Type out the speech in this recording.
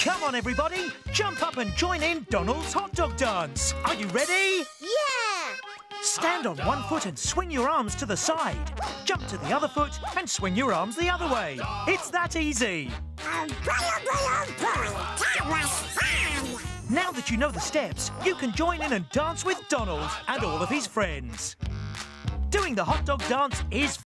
Come on, everybody. Jump up and join in Donald's hot dog dance. Are you ready? Yeah! Stand on one foot and swing your arms to the side. Jump to the other foot and swing your arms the other way. It's that easy. Oh, boy, oh, boy, oh, boy. That was fun! Now that you know the steps, you can join in and dance with Donald and all of his friends. Doing the hot dog dance is